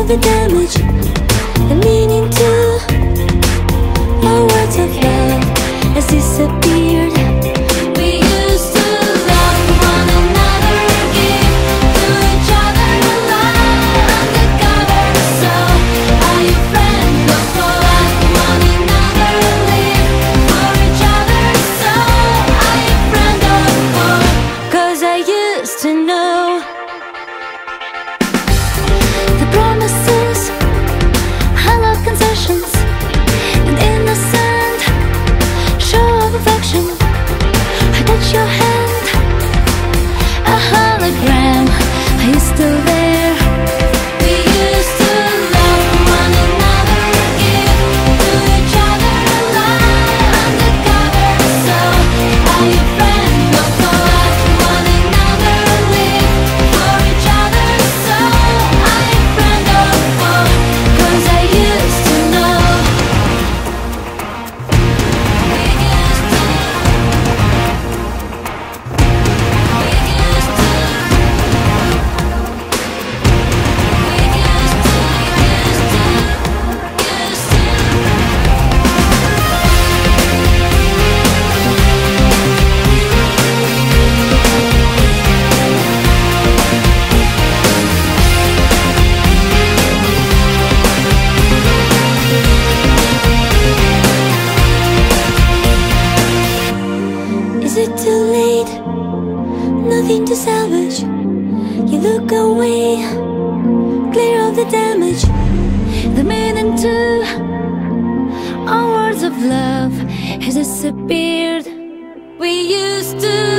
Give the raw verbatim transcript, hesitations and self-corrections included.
the damage, the meaning to our words of love has disappeared. We used to love one another, give to each other a love undercover. So are you friend? Go for us, one another, live for each other. So are you friend or foe? 'Cause I used to know the promises, hollow concessions, an innocent show of affection. I touch your hand, a hologram. Are you still there? We used to love one another, give to each other a love undercover. So are you friend? Go for us, one another, live for each other. So are you friend or foe? 'Cause I used to know. We used to. We used to. We used to. Used to. Used to. Is it too late? Nothing to salvage. You look away, clear of the damage. The meaning to our words of love has disappeared. We used to